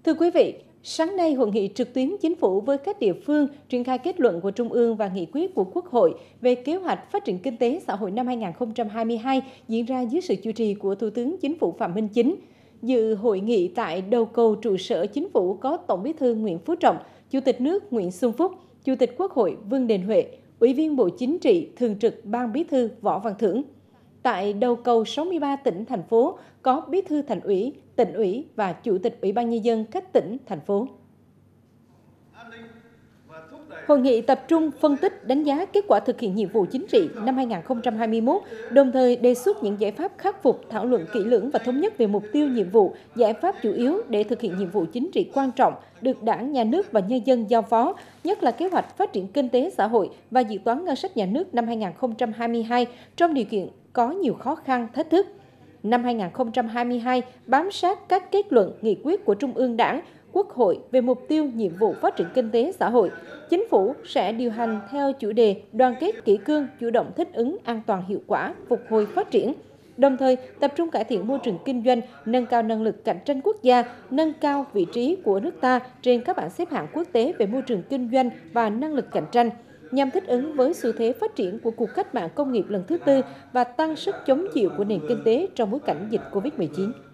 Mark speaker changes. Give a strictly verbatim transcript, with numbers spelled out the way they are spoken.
Speaker 1: Thưa quý vị, sáng nay hội nghị trực tuyến chính phủ với các địa phương triển khai kết luận của Trung ương và nghị quyết của Quốc hội về kế hoạch phát triển kinh tế xã hội năm hai nghìn không trăm hai mươi hai diễn ra dưới sự chủ trì của Thủ tướng Chính phủ Phạm Minh Chính. Dự hội nghị tại đầu cầu trụ sở Chính phủ có Tổng Bí thư Nguyễn Phú Trọng, Chủ tịch nước Nguyễn Xuân Phúc, Chủ tịch Quốc hội Vương Đình Huệ, Ủy viên Bộ Chính trị, Thường trực Ban Bí thư Võ Văn Thưởng. Tại đầu cầu sáu mươi ba tỉnh, thành phố có Bí thư Thành ủy, Tỉnh ủy và Chủ tịch Ủy ban Nhân dân các tỉnh, thành phố. Hội nghị tập trung phân tích, đánh giá kết quả thực hiện nhiệm vụ chính trị năm hai nghìn không trăm hai mươi mốt, đồng thời đề xuất những giải pháp khắc phục, thảo luận kỹ lưỡng và thống nhất về mục tiêu, nhiệm vụ, giải pháp chủ yếu để thực hiện nhiệm vụ chính trị quan trọng được Đảng, Nhà nước và nhân dân giao phó, nhất là kế hoạch phát triển kinh tế xã hội và dự toán ngân sách nhà nước năm hai nghìn không trăm hai mươi hai trong điều kiện có nhiều khó khăn, thách thức. Năm hai nghìn không trăm hai mươi hai, bám sát các kết luận, nghị quyết của Trung ương Đảng, Quốc hội về mục tiêu, nhiệm vụ phát triển kinh tế xã hội, Chính phủ sẽ điều hành theo chủ đề đoàn kết kỷ cương, chủ động thích ứng, an toàn hiệu quả, phục hồi phát triển. Đồng thời, tập trung cải thiện môi trường kinh doanh, nâng cao năng lực cạnh tranh quốc gia, nâng cao vị trí của nước ta trên các bảng xếp hạng quốc tế về môi trường kinh doanh và năng lực cạnh tranh, nhằm thích ứng với xu thế phát triển của cuộc cách mạng công nghiệp lần thứ tư và tăng sức chống chịu của nền kinh tế trong bối cảnh dịch Covid mười chín.